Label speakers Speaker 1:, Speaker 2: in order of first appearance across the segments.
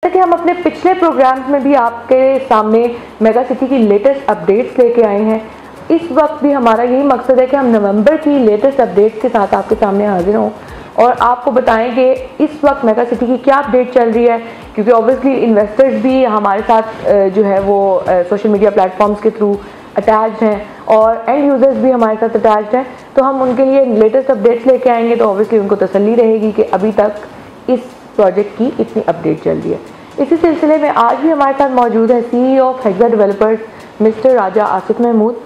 Speaker 1: कि हम अपने पिछले प्रोग्राम्स में भी आपके सामने मेगा सिटी की लेटेस्ट अपडेट्स लेके आए हैं, इस वक्त भी हमारा यही मकसद है कि हम नवंबर की लेटेस्ट अपडेट्स के साथ आपके सामने हाजिर हों और आपको बताएं कि इस वक्त मेगा सिटी की क्या अपडेट चल रही है, क्योंकि ऑब्वियसली इन्वेस्टर्स भी हमारे साथ जो है वो सोशल मीडिया प्लेटफॉर्म्स के थ्रू अटैच्ड हैं और एंड यूज़र्स भी हमारे साथ अटैच्ड हैं, तो हम उनके लिए लेटेस्ट अपडेट्स लेके आएंगे तो ऑब्वियसली उनको तसल्ली रहेगी कि अभी तक इस प्रोजेक्ट की इतनी अपडेट चल रही है। इसी सिलसिले में आज भी हमारे साथ मौजूद है CEO of Hexa Developers mister Raja Asif Mahmood.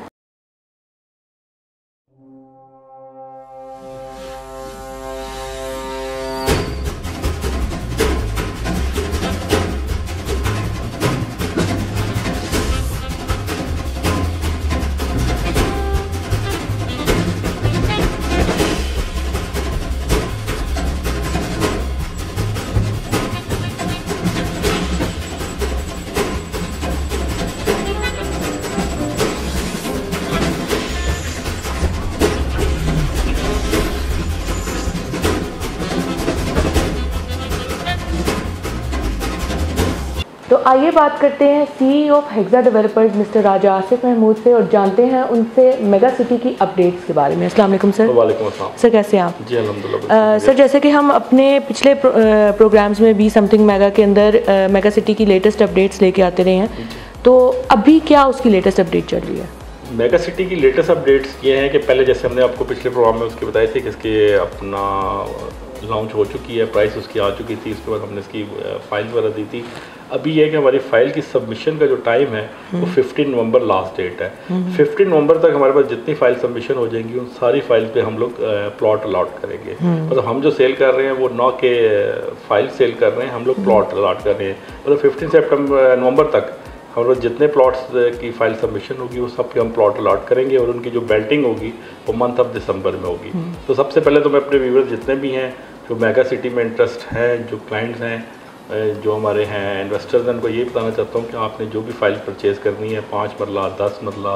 Speaker 1: तो आइए बात करते हैं CEO of Hexa Developers mister Raja Asif Mahmood से और जानते हैं उनसे मेगा सिटी की अपडेट्स के बारे में। अस्सलाम वालेकुम सर।
Speaker 2: वालेकुम अस्सलाम
Speaker 1: सर, कैसे हैं आप?
Speaker 2: जी अल्हम्दुलिल्लाह।
Speaker 1: सर, जैसे कि हम अपने पिछले प्रोग्राम्स में भी समथिंग मेगा के अंदर मेगा सिटी की लेटेस्ट अपडेट्स लेके आते रहे हैं, तो अभी क्या उसकी लेटेस्ट अपडेट चल रही है?
Speaker 2: मेगा सिटी की लेटेस्ट अपडेट्स ये हैं कि पहले जैसे हमने आपको पिछले प्रोग्राम में उसके बताए थे कि इसके अपना लॉन्च हो चुकी है, प्राइस उसकी आ चुकी थी, उसके बाद हमने इसकी फाइल वगैरह दी थी। अभी यह है कि हमारी फ़ाइल की सबमिशन का जो टाइम है वो 15 नवंबर लास्ट डेट है। 15 नवंबर तक हमारे पास जितनी फ़ाइल सबमिशन हो जाएंगी उन सारी फाइल पे हम लोग प्लॉट अलॉट करेंगे। मतलब हम जो सेल कर रहे हैं वो न के फाइल सेल कर रहे हैं, हम लोग प्लॉट अलॉट कर रहे हैं। मतलब 15 नवंबर तक हमारे पास जितने प्लॉट्स की फ़ाइल सबमिशन होगी वो सब के हम प्लॉट अलॉट करेंगे और उनकी जो बेल्टिंग होगी वो मंथ ऑफ दिसंबर में होगी। तो सबसे पहले तो मैं अपने व्यूअर्स जितने भी हैं जो मेगा सिटी में इंटरेस्ट हैं, जो क्लाइंट्स हैं, जो हमारे हैं इन्वेस्टर्स हैं, उनको ये बताना चाहता हूँ कि आपने जो भी फ़ाइल परचेज़ करनी है 5 मरला, 10 मरला,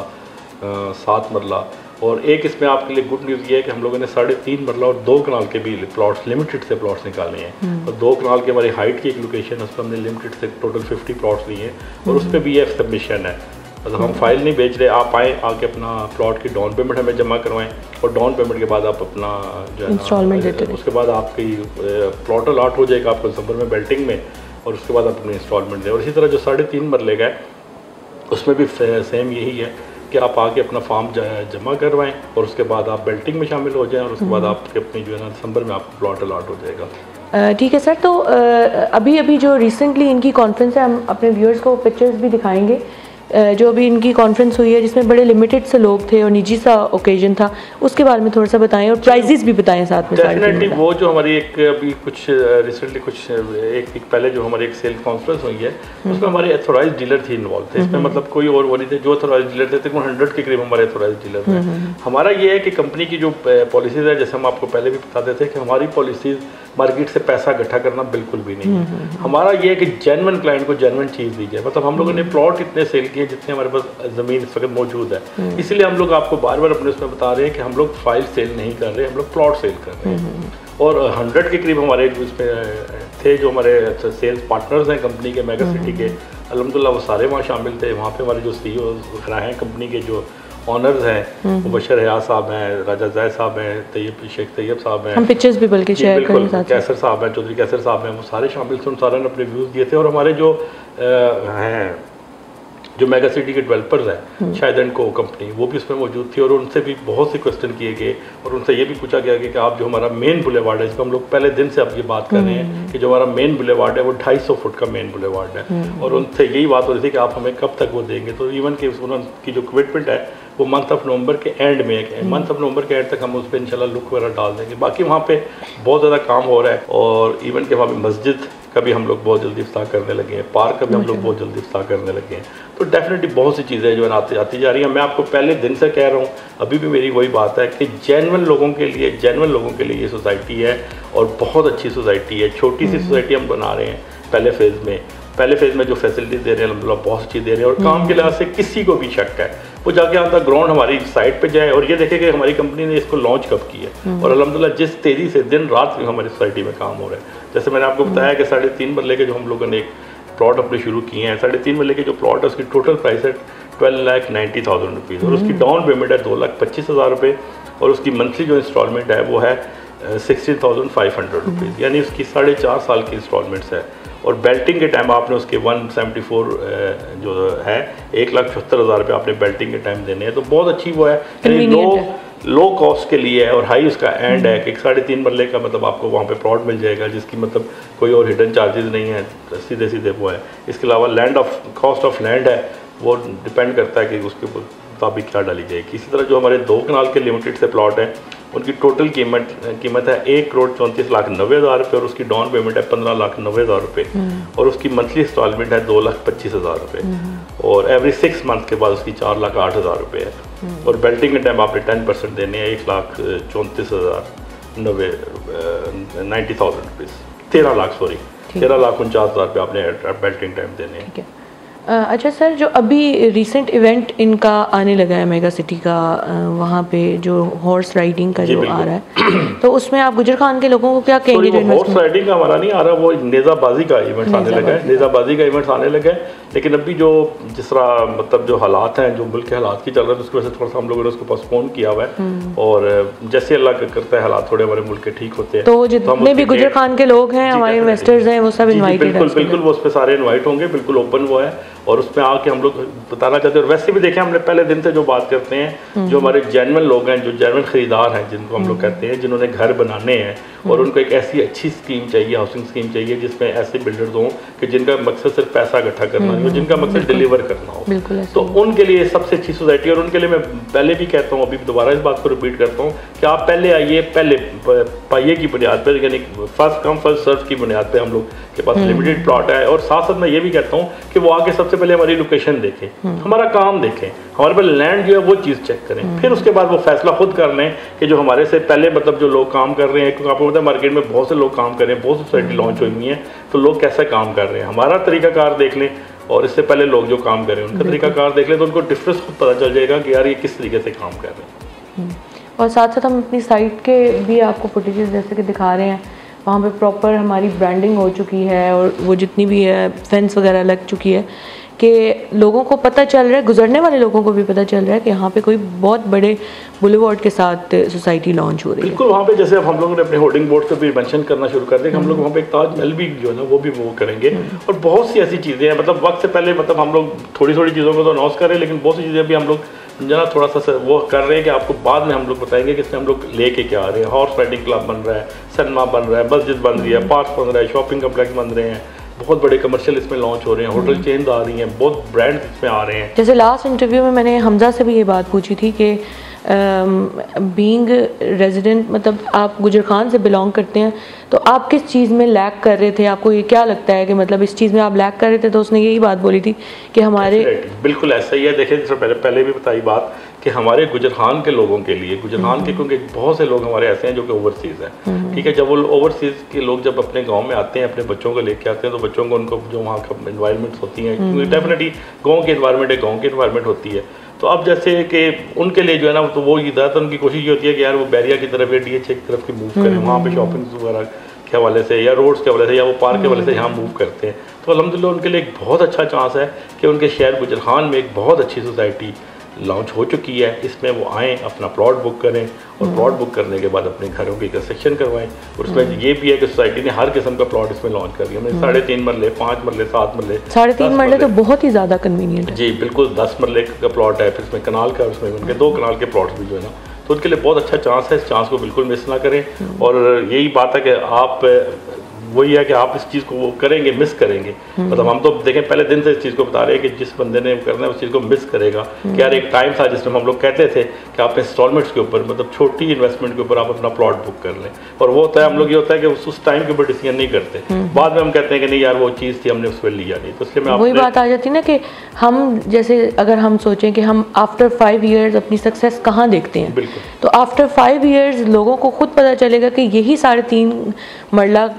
Speaker 2: 7 मरला, और एक इसमें आपके लिए गुड न्यूज़ ये है कि हम लोगों ने 3.5 मरला और 2 कनाल के भी प्लॉट्स लिमिटेड से प्लॉट्स निकाले हैं। और 2 कनाल की हमारी हाइट की एक लोकेशन है, उस पर हमने लिमिटेड से टोटल 50 प्लॉट्स लिए हैं और उस पर भी ये सबमिशन है। मतलब हम फाइल नहीं बेच रहे, आप आएँ आके अपना प्लॉट की डाउन पेमेंट हमें जमा करवाएं और डाउन पेमेंट के बाद आप अपना जो है
Speaker 1: इंस्टॉलमेंट देते हैं, उसके
Speaker 2: बाद आपकी प्लॉट अलॉट हो जाएगा आपको दिसंबर में बेल्टिंग में, और उसके बाद आप अपनी इंस्टॉलमेंट दें। और इसी तरह जो 3.5 मरले का है उसमें भी सेम यही है कि आप आके अपना फॉर्म जमा करवाएं और उसके बाद आप बेल्टिंग में शामिल हो जाएं और उसके बाद आपके अपनी जो है ना दिसंबर में आपको प्लॉट अलॉट हो जाएगा।
Speaker 1: ठीक है सर, तो अभी जो रिसेंटली इनकी कॉन्फ्रेंस है, हम अपने व्यूअर्स को पिक्चर्स भी दिखाएंगे। जो अभी इनकी कॉन्फ्रेंस हुई है जिसमें बड़े लिमिटेड से लोग थे और निजी सा ओकेजन था, उसके बारे में थोड़ा सा बताएं और प्राइजेस भी बताएं साथ में।
Speaker 2: डेफिनेटली वो जो हमारी एक अभी कुछ रिसेंटली कुछ एक वीक पहले जो हमारी एक सेल कॉन्फ्रेंस हुई है उसमें हमारे अथोराइज डीलर थे इन्वॉल्व थे। इसमें मतलब कोई और वो नहीं थे, जो अथोराइज डीलर थे तकरीबन 100 के करीब हमारे अथोराइज डीलर थे। हमारा ये है कि कंपनी की जो पॉलिसीज़ है, जैसे हम आपको पहले भी बताते थे कि हमारी पॉलिसीज़ मार्केट से पैसा इकट्ठा करना बिल्कुल भी नहीं है। हमारा ये है कि जेन्युइन क्लाइंट को जेन्युइन चीज़ दी जाए। मतलब हम लोगों ने प्लॉट इतने सेल किए जितने हमारे पास ज़मीन इस वक्त मौजूद है, इसलिए हम लोग आपको बार बार अपने उसमें बता रहे हैं कि हम लोग फाइल सेल नहीं कर रहे, हम लोग प्लॉट सेल कर रहे हैं। और 100 के करीब हमारे उसमें थे जो हमारे सेल्स पार्टनर्स हैं कंपनी के, मेगा सिटी के, अल्हम्दुलिल्लाह वो सारे वहाँ शामिल थे। वहाँ पे हमारे जो CEO हैं कंपनी के, जो ऑनर्स हैं, मुबशर हयात साहब हैं, राजा जैद साहब हैं, शेख तैयब साहब हैं,
Speaker 1: हम पिक्चर्स भी बल्कि शेयर करेंगे साथ,
Speaker 2: कैसर साहब हैं, चौधरी कैसर साहब हैं, वो सारे शामिल थे। उन सारे ने अपने व्यूज़ दिए थे। और हमारे जो हैं जो मेगा सिटी के डेवलपर्स हैं, शायद एंड को कंपनी, वो भी उसमें मौजूद थी और उनसे भी बहुत से क्वेश्चन किए गए और उनसे ये भी पूछा गया कि आप जो हमारा मेन बुलेवार्ड है, इसको हम लोग पहले दिन से अब ये बात कर रहे हैं कि जो हमारा मेन बुलेवार्ड है वो 250 फुट का मेन बुलेवार्ड है, और उनसे यही बात हो रही थी कि आप हमें कब तक वो देंगे। तो इवन कि उनकी जो कमिटमेंट है वो मंथ ऑफ नवंबर के एंड में है, मंथ ऑफ नवंबर के एंड तक हम उस पर इंशाल्लाह लुक वगैरह डाल देंगे। बाकी वहाँ पे बहुत ज़्यादा काम हो रहा है और इवन के वहाँ पे मस्जिद का भी हम लोग बहुत जल्दी इफ्ताह करने लगे हैं, पार्क का भी हम लोग बहुत जल्दी इफ्ताह करने लगे हैं। तो डेफिनेटली बहुत सी चीज़ें जो है आती जा रही हैं। मैं आपको पहले दिन से कह रहा हूँ, अभी भी मेरी वही बात है कि जेन्युइन लोगों के लिए ये सोसाइटी है और बहुत अच्छी सोसाइटी है। छोटी सी सोसाइटी हम बना रहे हैं पहले फेज़ में जो फैसिलिटीज़ दे रहे हैं अल्हम्दुलिल्लाह बहुत अच्छी दे रहे हैं। और काम के लिहाज से किसी को भी शक है वो जाके आता ग्राउंड हमारी साइट पे जाए और ये देखे कि हमारी कंपनी ने इसको लॉन्च कब किया है। और अल्हम्दुलिल्लाह जिस तेज़ी से दिन रात में हमारी सोसाइटी में काम हो रहा है, जैसे मैंने आपको बताया कि 3.5 मरले के जो हम लोगों ने प्लॉट अपने शुरू किए हैं। 3.5 मरले के जो प्लॉट है उसकी टोटल प्राइस है 12,90,000 रुपीज़ और उसकी डाउन पेमेंट है 2,25,000 रुपये और उसकी मंथली जो इंस्टॉलमेंट है वो है 16,500 रुपीज़, यानी उसकी 4.5 साल की इंस्टॉलमेंट्स है। और बेल्टिंग के टाइम आपने उसके 174 जो है 1,76,000 रुपये आपने बेल्टिंग के टाइम देने हैं, तो बहुत अच्छी वो है, लो कॉस्ट के लिए है और हाई उसका एंड है कि 3.5 मरले का मतलब आपको वहाँ पे प्लॉट मिल जाएगा जिसकी मतलब कोई और हिडन चार्जेस नहीं है, सीधे सीधे वो है। इसके अलावा कॉस्ट ऑफ लैंड है वो डिपेंड करता है कि उसके मुताबिक क्या डाली जाएगी। इसी तरह जो हमारे 2 कनाल के लिमिटेड से प्लॉट हैं उनकी टोटल कीमत है 1,34,90,000 रुपये और उसकी डाउन पेमेंट है 15,90,000 रुपये और उसकी मंथली इंस्टॉलमेंट है 2,25,000 रुपये और एवरी 6 मंथ के बाद उसकी 4,08,000 रुपये है और बेल्टिंग के टाइम आपने 10% देने हैं 1,34,90,000 रुपीज़ 13,49,000 रुपये आपने बेल्टिंग टाइम देने हैं।
Speaker 1: अच्छा सर, जो अभी रिसेंट इवेंट इनका आने लगा है मेगा सिटी का, वहाँ पे जो हॉर्स राइडिंग का जो आ रहा है तो उसमें आप गुजर खान के लोगों को क्या कहेंगे? जो
Speaker 2: हॉर्स राइडिंग का हमारा नहीं आ रहा, वो नेज़ाबाजी का इवेंट आने लगा है, नेज़ाबाजी का इवेंट आने लगा है। लेकिन अभी जो जिस तरह मतलब जो हालात हैं, जो मुल्क के हालात की चल रहे हैं, उसकी वजह से थोड़ा सा हम लोगों ने उसको पोस्टपोन किया हुआ है और जैसे अल्लाह करता है हालात थोड़े हमारे मुल्क के ठीक होते हैं
Speaker 1: तो जितने भी गुजर खान के लोग हैं, हमारे इन्वेस्टर्स हैं, वो सब इन्वाइटेड हैं।
Speaker 2: बिल्कुल वो उस पर सारे इन्वाइट होंगे, बिल्कुल ओपन वो है और उसमें आके हम लोग बताना चाहते हैं। और वैसे भी देखें, हमने पहले दिन से जो बात करते हैं, जो हमारे जेन्युइन लोग हैं, जो जेन्युइन खरीदार हैं, जिनको हम लोग कहते हैं, जिन्होंने घर बनाने हैं और उनको एक ऐसी अच्छी स्कीम चाहिए, हाउसिंग स्कीम चाहिए जिसमें ऐसे बिल्डर्स हों कि जिनका मकसद सिर्फ पैसा इकट्ठा करना नहीं हो, जिनका मकसद डिलीवर करना हो, तो उनके लिए सबसे अच्छी सोसाइटी। और उनके लिए मैं पहले भी कहता हूँ, अभी दोबारा इस बात को रिपीट करता हूँ कि आप पहले आइए, पहले पाइए की बुनियाद पर, यानी फर्स्ट कम फर्स्ट सर्व की बुनियाद पर हम लोग के पास लिमिटेड प्लॉट है। और साथ साथ मैं ये भी कहता हूँ कि वो आके सबसे पहले हमारी लोकेशन देखें, हमारा काम देखें, हमारे पास लैंड जो है वो चीज़ चेक करें, फिर उसके बाद वो फैसला खुद कर लें कि जो हमारे से पहले मतलब जो लोग काम कर रहे हैं, क्योंकि आपको पता है मार्केट में बहुत से लोग काम कर रहे हैं, बहुत सी सोसाइटी लॉन्च हुई हुई हैं, तो लोग कैसे काम कर रहे हैं, हमारा तरीकाकार देख लें और इससे पहले लोग जो काम कर रहे हैं उनका तरीकाकार देख लें, तो उनको डिफरेंस खुद पता चल जाएगा कि यार ये किस तरीके से काम कर रहे हैं।
Speaker 1: और साथ साथ हम अपनी साइट के भी आपको फुटेजेस जैसे कि दिखा रहे हैं, वहाँ पे प्रॉपर हमारी ब्रांडिंग हो चुकी है और वो जितनी भी है फेंस वगैरह लग चुकी है कि लोगों को पता चल रहा है, गुजरने वाले लोगों को भी पता चल रहा है कि यहाँ पे कोई बहुत बड़े बुलेवार्ड के साथ सोसाइटी लॉन्च हो रही है।
Speaker 2: बिल्कुल, वहाँ पे जैसे अब हम लोगों ने अपने होर्डिंग बोर्ड पे भी मेंशन करना शुरू कर दिया, हम लोग वहाँ पे एक ताजमहल भी जो है ना वो भी वो करेंगे और बहुत सी ऐसी चीज़ें हैं, मतलब वक्त से पहले मतलब हम लोग थोड़ी थोड़ी चीज़ों को तो अनाउंस करें, लेकिन बहुत सी चीज़ें भी हम लोग जो ना थोड़ा सा वो कर रहे हैं कि आपको बाद में हम लोग बताएंगे कि इसमें हम लोग लेके क्या आ रहे हैं। हॉर्स राइडिंग क्लब बन रहा है, सिनेमा बन रहा है, मस्जिद बन रही है, पार्क बन रहा है, शॉपिंग कम्प्लेक्स बन रहे हैं, बहुत बड़े कमर्शियल इसमें लॉन्च हो रहे हैं, होटल चेन्स आ रही हैं, बहुत ब्रांड इसमें आ रहे हैं।
Speaker 1: जैसे लास्ट इंटरव्यू में मैंने हमजा से भी ये बात पूछी थी कि बीइंग रेजिडेंट, मतलब आप गुजर खान से बिलोंग करते हैं, तो आप किस चीज़ में लैक कर रहे थे, आपको ये क्या लगता है कि मतलब इस चीज़ में आप लैक कर रहे थे? तो उसने यही बात बोली थी कि हमारे
Speaker 2: बिल्कुल ऐसा ही है। देखें, जैसे पहले भी बताई बात कि हमारे गुजर खान के लोगों के लिए, गुजर खान के क्योंकि बहुत से लोग हमारे ऐसे हैं जो कि ओवरसीज़ हैं, ठीक है, जब वो ओवरसीज़ के लोग जब अपने गांव में आते हैं, अपने बच्चों को लेके आते हैं, तो बच्चों को उनको जो वहाँ का इन्वायरमेंट्स होती हैं, क्योंकि डेफिनेटली गाँव की इन्वायरमेंट है, गाँव की इन्वायरमेंट होती है, तो अब जैसे कि उनके लिए जो है ना, तो वो ज़्यादातर उनकी कोशिश ये होती है कि यार वो बैरिया की तरफ या DH की तरफ की मूव करें, वहाँ पे शॉपिंग वगैरह के हवाले से या रोड्स के हवाले से या वो पार्क के हवाले से यहाँ मूव करते हैं। तो अल्हम्दुलिल्लाह उनके लिए एक बहुत अच्छा चांस है कि उनके शहर गुजर खान में एक बहुत अच्छी सोसाइटी लॉन्च हो चुकी है, इसमें वो आएँ, अपना प्लॉट बुक करें और प्लॉट बुक करने के बाद अपने घरों की कंस्ट्रक्शन करवाएं। और उसमें ये भी है कि सोसाइटी ने हर किस्म का प्लॉट इसमें लॉन्च कर दिया, मतलब 3.5 मरले, 5 मरले, 7 मरले,
Speaker 1: 3.5 मरले तो बहुत ही ज़्यादा कन्वीनियंट है।
Speaker 2: जी बिल्कुल, 10 मरले का प्लॉट है, फिर इसमें कनाल का, उसमें उनके 2 कनाल के प्लॉट भी जो है ना, तो उनके लिए बहुत अच्छा चांस है। इस चांस को बिल्कुल मिस ना करें। और यही बात है कि आप वही है कि आप इस चीज़ को वो करेंगे, मिस करेंगे, मतलब हम तो देखें पहले दिन से इस चीज़ को बता रहे हैं कि जिस बंदे ने करना है उस चीज़ को मिस करेगा। कि यार एक टाइम था जिसमें हम लोग कहते थे कि आप इंस्टॉलमेंट्स के ऊपर, मतलब छोटी इन्वेस्टमेंट के ऊपर आप अपना प्लॉट बुक कर लें, और वो होता है हम लोग ये होता है कि उस टाइम के ऊपर डिसीजन नहीं करते, बाद में हम कहते हैं कि नहीं यार वो चीज़ थी, हमने उस पर लिया नहीं। तो इसलिए मैं
Speaker 1: वही बात आ जाती है ना कि हम जैसे अगर हम सोचें कि हम आफ्टर 5 ईयर्स अपनी सक्सेस कहाँ देखते हैं,
Speaker 2: बिल्कुल,
Speaker 1: तो आफ्टर 5 ईयर्स लोगों को खुद पता चलेगा कि यही 3.5 मरला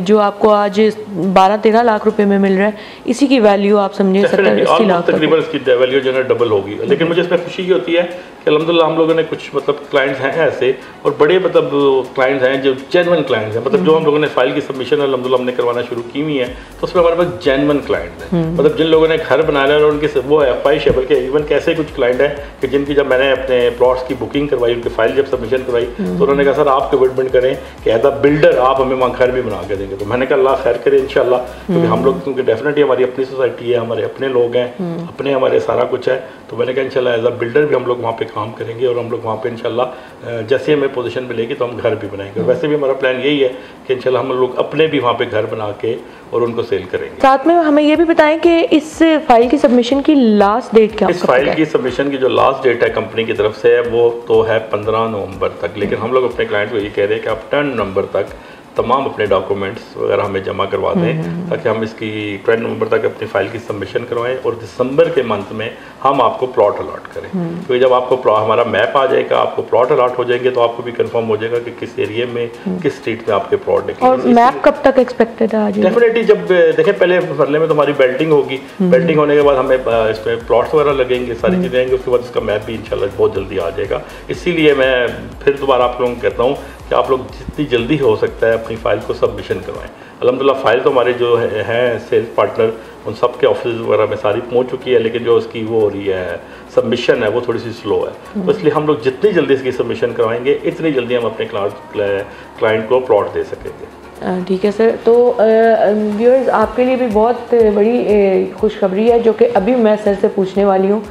Speaker 1: जो आपको आज 12-13 लाख रुपए में मिल रहा है, इसी की वैल्यू आप समझे 70-80 लाख
Speaker 2: तकरीबन इसकी वैल्यू जो है डबल होगी। लेकिन मुझे इसमें खुशी होती है कि अल्हम्दुलिल्लाह हम लोगों ने कुछ मतलब क्लाइंट्स हैं ऐसे, और बड़े मतलब क्लाइंट्स हैं जो जेन्युइन क्लाइंट्स हैं, मतलब जो हम लोगों ने फाइल की सबमिशन अल्हम्दुलिल्लाह हमने करवाना शुरू की हुई है, तो उसमें हमारे पास जेन्युइन क्लाइंट्स हैं, मतलब जिन लोगों ने घर बनाया और उनकी वो है ख्वाहिश है। बल्कि इवन कैसे कुछ क्लाइंट हैं कि जिनकी जब मैंने अपने प्लॉट्स की बुकिंग करवाई, उनकी फाइल जब सबमिशन करवाई, तो उन्होंने कहा सर आप कमिटमेंट करें कि एज अ बिल्डर आप हमें वहाँ घर भी बना के देंगे। तो मैंने कहा अल्लाह खैर करे इंशाल्लाह, क्योंकि हम लोग क्योंकि डेफिनेटली हमारी अपनी सोसाइटी है, हमारे अपने लोग हैं, अपने हमारे सारा कुछ है, तो मैंने कहा इंशाल्लाह एज अ बिल्डर भी हम लोग वहाँ पे काम करेंगे और हम लोग वहाँ पे इंशाल्लाह जैसे हमें पोजीशन मिलेगी तो हम घर भी बनाएंगे। और वैसे भी हमारा प्लान यही है कि इंशाल्लाह हम लोग अपने भी वहाँ पे घर बना के और उनको सेल करेंगे।
Speaker 1: साथ में हमें ये भी बताएं कि इस फाइल की सबमिशन की लास्ट डेट क्या है?
Speaker 2: इस फाइल की सबमिशन की जो लास्ट डेट है कंपनी की तरफ से वो तो है 15 नवंबर तक, लेकिन हम लोग अपने क्लाइंट को ये कह रहे हैं कि आप 10 नवंबर तक तमाम अपने डॉक्यूमेंट्स वगैरह हमें जमा करवा दें, ताकि हम इसकी 10 नवंबर तक अपनी फाइल की सबमिशन करवाएं और दिसंबर के मंथ में हम आपको प्लॉट अलॉट करें। क्योंकि जब आपको हमारा मैप आ जाएगा, आपको प्लॉट अलॉट हो जाएंगे, तो आपको भी कंफर्म हो जाएगा कि किस एरिया में किस स्ट्रीट में आपके प्लॉट निकलेंगे।
Speaker 1: और मैप कब तक एक्सपेक्टेड है?
Speaker 2: डेफिनेटली जब देखें पहले मरले में तो हमारी बेल्टिंग होगी, बेल्टिंग होने के बाद हमें इसमें प्लॉट्स वगैरह लगेंगे, सारी चीज़ें आएंगी, उसके बाद इसका मैप भी इंशाल्लाह बहुत जल्दी आ जाएगा। इसीलिए मैं फिर दोबारा आप लोगों को कहता हूँ कि आप लोग जितनी जल्दी हो सकता है अपनी फ़ाइल को सबमिशन करवाएं। अल्हम्दुलिल्लाह फ़ाइल तो हमारे जो हैं सेल्स पार्टनर उन सब के ऑफिस वगैरह में सारी पहुंच चुकी है, लेकिन जो उसकी वो हो रही है सबमिशन है वो थोड़ी सी स्लो है। तो इसलिए हम लोग जितनी जल्दी इसकी सबमिशन करवाएंगे इतनी जल्दी हम अपने क्लाइंट को प्लॉट दे सकेंगे।
Speaker 1: ठीक है सर। तो व्यूअर्स आपके लिए भी बहुत बड़ी खुशखबरी है जो कि अभी मैं सर से पूछने वाली हूँ।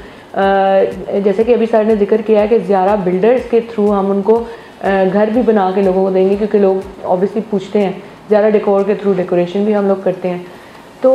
Speaker 1: जैसे कि अभी सर ने जिक्र किया है कि ज़ियारा बिल्डर्स के थ्रू हम उनको घर भी बना के लोगों को देंगे, क्योंकि लोग ऑब्वियसली पूछते हैं। ज़ियारा डेकोर के थ्रू डेकोरेशन भी हम लोग करते हैं। तो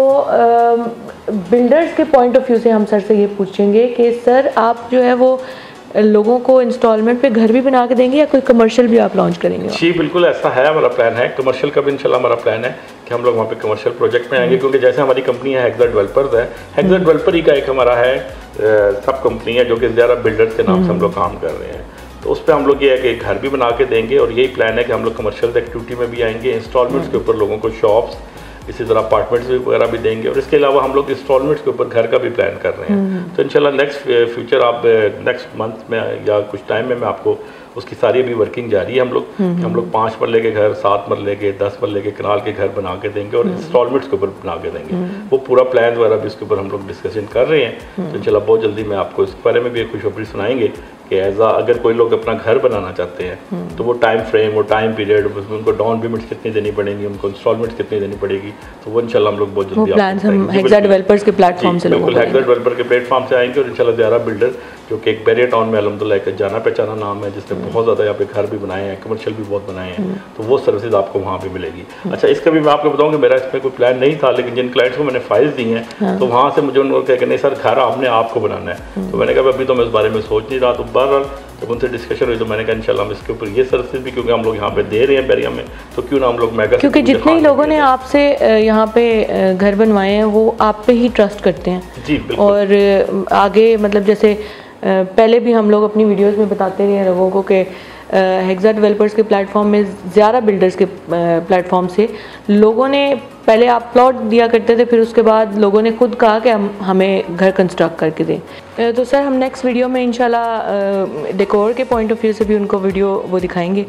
Speaker 1: बिल्डर्स के पॉइंट ऑफ व्यू से हम सर से ये पूछेंगे कि सर आप जो है वो लोगों को इंस्टॉलमेंट पे घर भी बना के देंगे या कोई कमर्शियल भी आप लॉन्च करेंगे?
Speaker 2: जी बिल्कुल ऐसा है, हमारा प्लान है। कमर्शियल का भी इंशाल्लाह हमारा प्लान है कि हम लोग वहाँ पे कमर्शियल प्रोजेक्ट में आएंगे, क्योंकि जैसे हमारी कंपनी है हेक्सा डेवलपर्स है, हेक्सा डेवलपर ही का एक हमारा है सब कंपनी है जो कि ज़्यादा बिल्डर्स के नाम से हम लोग काम कर रहे हैं। तो उस पर हम लोग ये है कि घर भी बना के देंगे, और यही प्लान है कि हम लोग कमर्शियल एक्टिविटी में भी आएंगे, इंस्टॉलमेंट्स के ऊपर लोगों को शॉप्स, इसी तरह अपार्टमेंट्स वगैरह भी देंगे, और इसके अलावा हम लोग इंस्टॉलमेंट्स के ऊपर घर का भी प्लान कर रहे हैं। तो इंशाल्लाह नेक्स्ट फ्यूचर आप नेक्स्ट मंथ में या कुछ टाइम में मैं आपको उसकी सारी अभी वर्किंग जारी है। हम लोग 5 मरले के घर, 7 मरले के, 10 मरले के कनाल के घर बना के देंगे और इंस्टॉलमेंट्स के ऊपर बना के देंगे। वो पूरा प्लान वगैरह भी उसके ऊपर हम लोग डिस्कशन कर रहे हैं। तो इंशाल्लाह बहुत जल्दी मैं आपको इस बारे में भी एक खुशखबरी सुनाएंगे कि अगर कोई लोग अपना घर बनाना चाहते हैं तो वो टाइम फ्रेम, वो टाइम पीरियड, उनको डाउन पेमेंट्स कितनी देनी पड़ेंगी, उनको इंस्टॉलमेंट्स कितनी देनी पड़ेगी, तो वो इंशाल्लाह हम लोग बहुत जल्दी
Speaker 1: हेक्सा डेवलपर्स के प्लेटफॉर्म से
Speaker 2: बिल्कुल हेक्सा डेवलपर के प्लेटफॉर्म से आएंगे। और इंशाल्लाह ज़ियारा बिल्डर जो कि एक बैरियर टाउन में अल्हम्दुलिल्लाह एक जाना पहचाना नाम है, जिसने बहुत ज़्यादा यहाँ पे घर भी बनाए हैं, कमर्शियल भी बहुत बनाए हैं, तो वो सर्विसेज आपको वहाँ पे मिलेगी। अच्छा, इसका भी मैं आपको बताऊँ कि मेरा इसमें कोई प्लान नहीं था, लेकिन जिन क्लाइंट्स को मैंने फाइल्स दी हैं तो वहाँ से मुझे उनको कहा कि नहीं सर घर आपने आपको बनाना है। तो मैंने कहा अभी तो मैं इस बारे में सोच नहीं रहा। तो बहरहाल जब उनसे डिस्कशन हुई तो मैंने कहा इंशाल्लाह हम इसके ऊपर ये सर्विसेज भी, क्योंकि हम लोग यहाँ पे दे रहे हैं बैरिया में, तो क्यों ना हम लोग मेगा,
Speaker 1: क्योंकि जितने ही लोगों ने आपसे यहाँ पे घर बनवाए हैं वो आप पे ही ट्रस्ट करते हैं।
Speaker 2: जी बिल्कुल।
Speaker 1: और आगे मतलब जैसे पहले भी हम लोग अपनी वीडियोस में बताते रहे हैं लोगों को कि हेक्सा डेवलपर्स के प्लेटफॉर्म में ज़ियारा बिल्डर्स के प्लेटफॉर्म से लोगों ने पहले आप प्लॉट दिया करते थे, फिर उसके बाद लोगों ने खुद कहा कि हमें घर कंस्ट्रक्ट करके दें। तो सर हम नेक्स्ट वीडियो में इंशाल्लाह डेकोर के पॉइंट ऑफ व्यू से भी उनको वीडियो वो दिखाएंगे,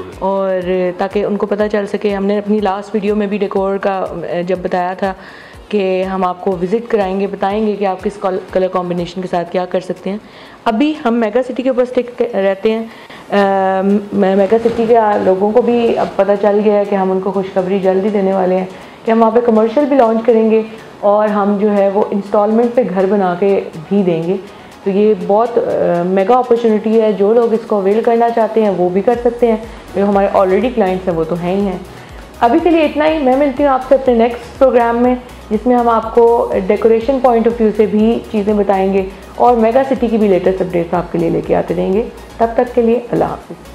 Speaker 1: और ताकि उनको पता चल सके। हमने अपनी लास्ट वीडियो में भी डेकोर का जब बताया था कि हम आपको विज़िट कराएंगे, बताएंगे कि आप किस कलर कॉम्बिनेशन के साथ क्या कर सकते हैं। अभी हम मेगा सिटी के ऊपर स्टिक रहते हैं। मेगा सिटी के लोगों को भी अब पता चल गया है कि हम उनको खुशखबरी जल्दी देने वाले हैं कि हम वहाँ पे कमर्शियल भी लॉन्च करेंगे, और हम जो है वो इंस्टॉलमेंट पे घर बना के भी देंगे। तो ये बहुत मेगा अपॉर्चुनिटी है। जो लोग इसको अवेल करना चाहते हैं वो भी कर सकते हैं। जो हमारे ऑलरेडी क्लाइंट्स हैं वो तो हैं ही हैं। अभी के लिए इतना ही। मैं मिलती हूँ आपसे अपने नेक्स्ट प्रोग्राम में, जिसमें हम आपको डेकोरेशन पॉइंट ऑफ व्यू से भी चीज़ें बताएंगे और मेगा सिटी की भी लेटेस्ट अपडेट्स आपके लिए लेके आते रहेंगे। तब तक के लिए अल्लाह हाफ़िज़।